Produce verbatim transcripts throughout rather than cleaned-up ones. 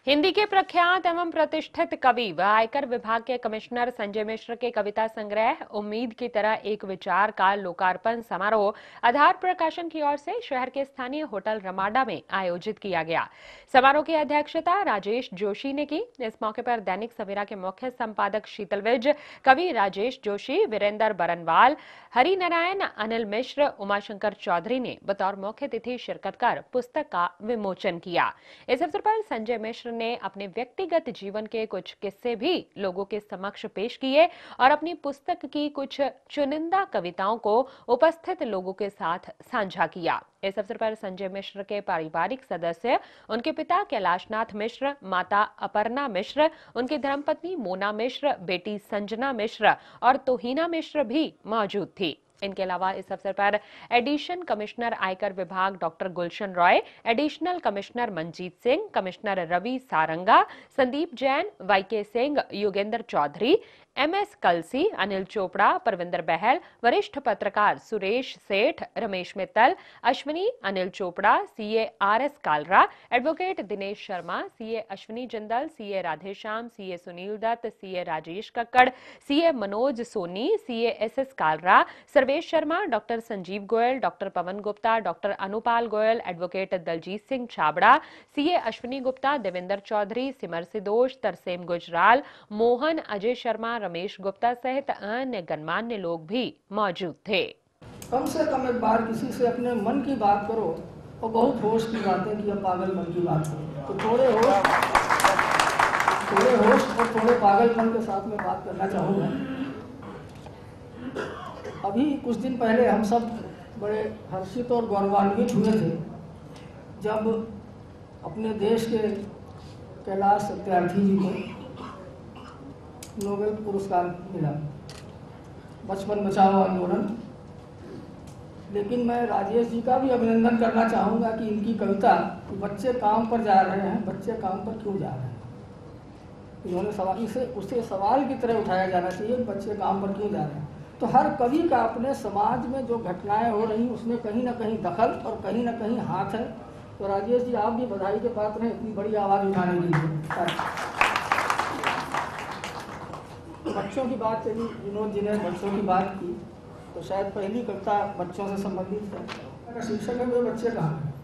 हिंदी के प्रख्यात एवं प्रतिष्ठित कवि व आयकर विभाग के कमिश्नर संजय मिश्र के कविता संग्रह उम्मीद की तरह एक विचार का लोकार्पण समारोह आधार प्रकाशन की ओर से शहर के स्थानीय होटल रमाडा में आयोजित किया गया। समारोह की अध्यक्षता राजेश जोशी ने की। इस मौके पर दैनिक सवेरा के मुख्य संपादक शीतल विज, कवि राजेश जोशी, वीरेंद्र बरनवाल, हरिनारायण, अनिल मिश्र, उमाशंकर चौधरी ने बतौर मुख्य अतिथि शिरकत कर पुस्तक का विमोचन किया। इस अवसर पर संजय मिश्र ने अपने व्यक्तिगत जीवन के कुछ किस्से भी लोगों के समक्ष पेश किए और अपनी पुस्तक की कुछ चुनिंदा कविताओं को उपस्थित लोगों के साथ साझा किया। इस अवसर पर संजय मिश्र के पारिवारिक सदस्य, उनके पिता कैलाशनाथ मिश्र, माता अपर्णा मिश्र, उनकी धर्मपत्नी मोना मिश्र, बेटी संजना मिश्र और तोहिना मिश्र भी मौजूद थी। इनके अलावा इस अवसर पर एडिशन कमिश्नर आयकर विभाग doctor Gulshan Roy, additional commissioner Manjeet Singh, commissioner Ravi Saranga, Sandeep Jain, YK Singh, Yogendra Chaudhary, MS Kalsi, Anil Chopra, Parvinder Bahal, वरिष्ठ पत्रकार Suresh Seth, Ramesh Mittal, Ashwini, Anil Chopra, CA RS Kalra, advocate Dinesh Sharma, CA Ashwini Jindal, CA Radheshyam, CA Sunil Dutt, CA Rajesh Kakkar, CA Manoj Soni, CA SS Kalra, Sarvesh Sharma, doctor Sanjeev Goyal, doctor Pawan Gupta, doctor Anupal Goyal, advocate Daljit Singh Chhabra, CA Ashwini Gupta, Devendra Chaudhary, Simar Sidosh, Tarsem Gujral, Mohan, Ajay Sharma, Ramesh Gupta सहित अन्य गणमान्य लोग भी मौजूद थे। कम से कम एक बार किसी से अपने मन की बात करो और बहुत होश की बातें की, पागल मन की बात करो, तो थोड़े होश थोड़े होश और थोड़े पागलपन के साथ में बात करना चाहूँगा। अभी कुछ दिन पहले हम सब बड़े हर्षित और गौरवान्वित हुए थे जब अपने देश के कैलाश सत्यार्थी जी को नोबेल पुरस्कार मिला, बचपन बचाओ आंदोलन। लेकिन मैं राजेश जी का भी अभिनंदन करना चाहूँगा कि इनकी कविता बच्चे काम पर जा रहे हैं, बच्चे काम पर क्यों जा रहे हैं, इन्होंने सवाल इसे उसे सवाल की तरह उठाया जाना चाहिए कि बच्चे काम पर क्यों जा रहे हैं। तो हर कवि का अपने समाज में जो घटनाएं हो रही उसमें कहीं ना कहीं दखल और कहीं ना कहीं हाथ है। तो राजेश जी, आप भी बधाई के पात्र हैं इतनी बड़ी आवाज़ उठाने के लिए। बच्चों की बात चली, विनोद जी ने बच्चों की बात की, तो शायद पहली कविता बच्चों से संबंधित है। शीर्षक है मेरे बच्चे कहाँ हैं।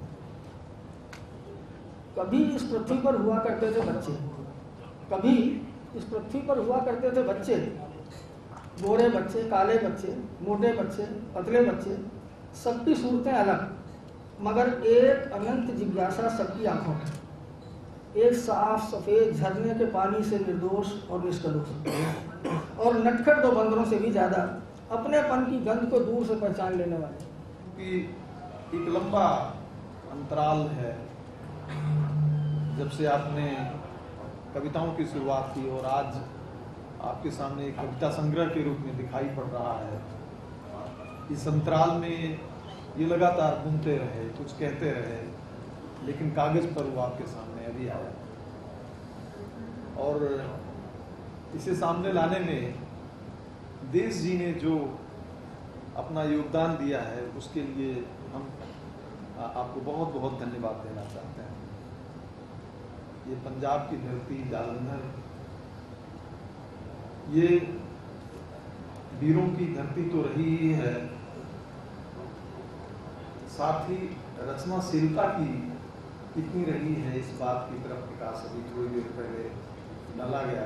कभी इस पृथ्वी पर हुआ करते थे बच्चे, कभी इस पृथ्वी पर हुआ करते थे बच्चे, गोरे बच्चे, काले बच्चे, मोटे बच्चे, पतले बच्चे, सबकी सूरतें अलग, मगर एक अनंत जिज्ञासा सबकी आंखों में, एक साफ सफेद झरने के पानी से निर्दोष और निष्कलुष और नटखट दो बंदरों से भी ज्यादा अपनेपन की गंध को दूर से पहचान लेने वाले। कि एक लंबा अंतराल है जब से आपने कविताओं की शुरुआत की और आज आपके सामने एक कविता संग्रह के रूप में दिखाई पड़ रहा है। इस अंतराल में ये लगातार घूमते रहे, कुछ कहते रहे, लेकिन कागज पर वो आपके सामने अभी आया और इसे सामने लाने में देश जी ने जो अपना योगदान दिया है उसके लिए हम आपको बहुत बहुत धन्यवाद देना चाहते हैं। ये पंजाब की धरती, जालंधर, ये वीरों की धरती तो रही ही है, साथ ही रचनाशीलता की कितनी रही है इस बात की तरफ प्रकाश अभी थोड़ी देर पहले डाला गया।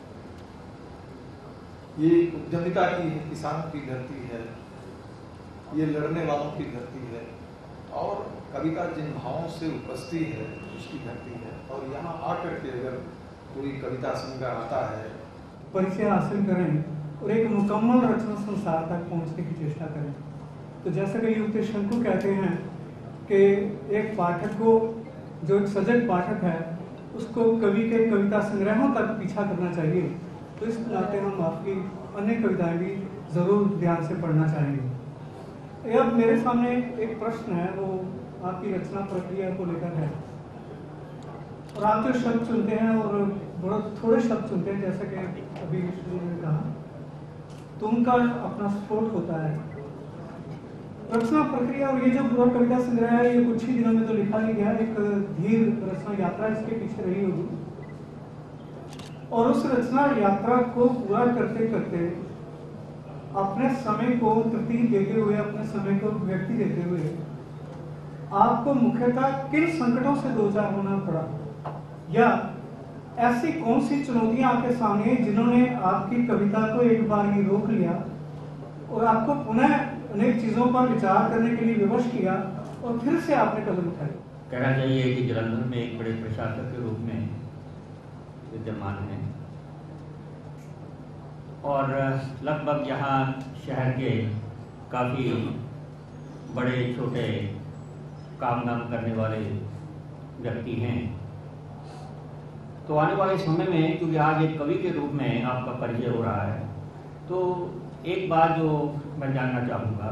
ये उद्यमिता की है, किसानों की धरती है, ये लड़ने वालों की धरती है और कविता जिन भावों से उपस्थित है उसकी धरती है। और यहाँ आकर के अगर कोई कविता संग्रह आता है, परिचय हासिल करें और एक मुकम्मल रचना संसार तक पहुँचने की चेष्टा करें। तो जैसा कि युक्त शंकु कहते हैं कि एक पाठक को, जो एक सजग पाठक है, उसको कवि के कविता संग्रहों तक पीछा करना चाहिए। तो इस नाते हम आपकी अन्य कविताएं भी ज़रूर ध्यान से पढ़ना चाहेंगे। अब मेरे सामने एक प्रश्न है, वो आपकी रचना प्रक्रिया को लेकर है। और आप जो शब्द चुनते हैं और बहुत थोड़े शब्द चुनते हैं, जैसा कि अभी ने कहा, तो उनका अपना स्फोट होता है। रचना प्रक्रिया और ये जो पूरा कविता संग्रह है ये कुछ ही दिनों में तो लिखा नहीं गया, एक धीर रचना यात्रा इसके पीछे रही होगी और उस रचना यात्रा को पूरा करते करते अपने समय को प्रतीक देते हुए, अपने समय को व्यक्ति देते हुए आपको मुख्यतः किन संकटों से दो चार होना पड़ा, या ऐसी कौन सी चुनौतियां आपके सामने जिन्होंने आपकी कविता को एक बार ही रोक लिया और आपको पुनः अनेक चीजों पर विचार करने के लिए विवश किया और फिर से आपने कदम उठाए? कहना चाहिए कि जलंधर में एक बड़े प्रशासक के रूप में विद्यमान है और लगभग यहाँ शहर के काफ़ी बड़े छोटे काम धाम करने वाले व्यक्ति हैं। तो आने वाले समय में क्योंकि आज एक कवि के रूप में आपका परिचय हो रहा है, तो एक बात जो मैं जानना चाहूँगा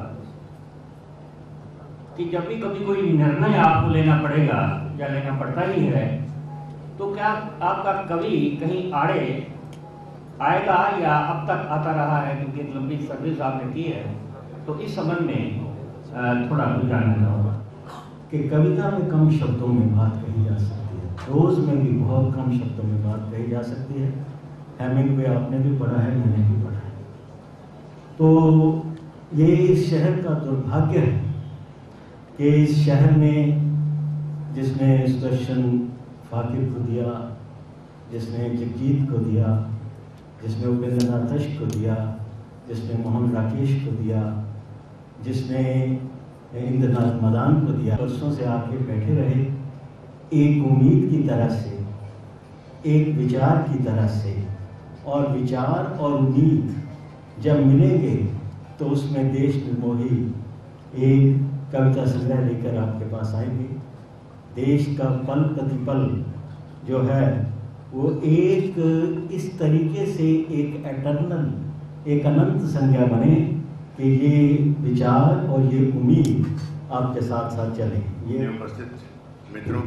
कि जब भी कभी कोई निर्णय आपको लेना पड़ेगा या लेना पड़ता ही है, तो क्या आपका कवि कहीं आड़े आएगा या अब तक आता रहा है? क्योंकि एक लंबी सर्विस आपने की है, तो इस संबंध में थोड़ा कुछ जानना चाहूँगा कि कविता में कम शब्दों में बात कही जा सकती है, प्रोज में भी बहुत कम शब्दों में बात कही जा सकती है। हेमिंगवे आपने भी पढ़ा है, मैंने भी पढ़ा है। तो ये इस शहर का दुर्भाग्य है कि इस शहर में जिसने सुदर्शन फाकिर को दिया, जिसने जगजीत को दिया, जिसने उपेंद्रनाथ तश्क को दिया, जिसने मोहन राकेश को दिया, जिसने इंद्रनाथ मदान को दिया, वर्षों से आके बैठे रहे एक उम्मीद की तरह से, एक विचार की तरह से, और विचार और उम्मीद जब मिलेंगे तो उसमें देश निर्मोही एक कविता संग्रह लेकर आपके पास आएंगे। देश का पल प्रतिपल जो है वो एक इस तरीके से एक एटर्नल, एक अनंत संज्ञा बने कि ये विचार और ये उम्मीद आपके साथ साथ चले। ये उपस्थित मित्रों,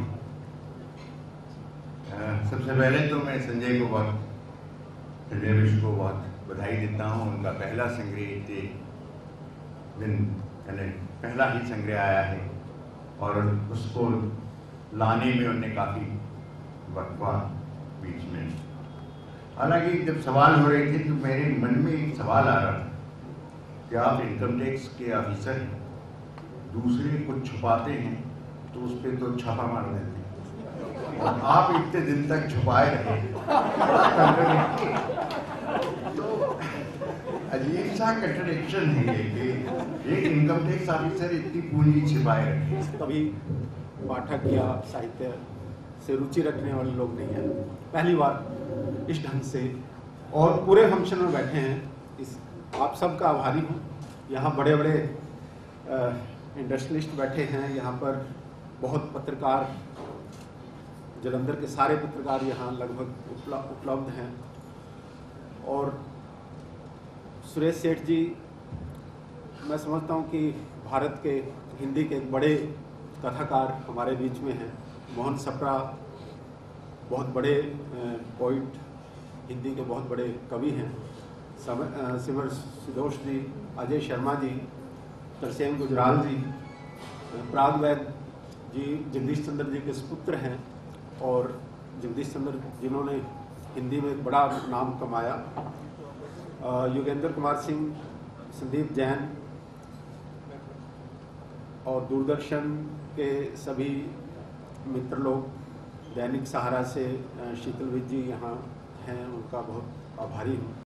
सबसे पहले तो मैं संजय को बहुत संजय मिश्र को बहुत बधाई देता हूँ। उनका पहला संग्रह दिन पहला ही संग्रह आया है और उसको लाने में उन्हें काफ़ी वक्फा बीच में। हालांकि जब सवाल हो रहे थे तो मेरे मन में एक सवाल आ रहा था कि आप इनकम टैक्स के ऑफिसर हैं, दूसरे कुछ छुपाते हैं तो उस पर तो छापा मार देते हैं और आप इतने दिन तक छुपाए रहे। तो अजीब सा कंट्रडिक्शन है ये कि एक इनकम टैक्स ऑफिसर इतनी पूंजी छिपाए रखे। कभी पाठक या साहित्य से रुचि रखने वाले लोग नहीं हैं, पहली बार इस ढंग से और पूरे फंक्शन में बैठे हैं। इस आप सबका आभारी हूँ। यहाँ बड़े बड़े इंडस्ट्रियलिस्ट बैठे हैं, यहाँ पर बहुत पत्रकार, जलंधर के सारे पत्रकार यहाँ लगभग उपलब्ध हैं और सुरेश सेठ जी, मैं समझता हूँ कि भारत के हिंदी के एक बड़े कथाकार हमारे बीच में हैं। मोहन सप्रा बहुत बड़े पोइट, हिंदी के बहुत बड़े कवि हैं। सिमर सुदोष जी, अजय शर्मा जी, तरसेम गुजराल जी, प्राग वैद जी जगदीश चंद्र जी के सुपुत्र हैं और जगदीश चंद्र जिन्होंने हिंदी में एक बड़ा नाम कमाया। योगेंद्र कुमार सिंह, संदीप जैन और दूरदर्शन के सभी मित्र लोग, दैनिक सहारा से शीतल विज जी यहाँ हैं, उनका बहुत आभारी हूँ।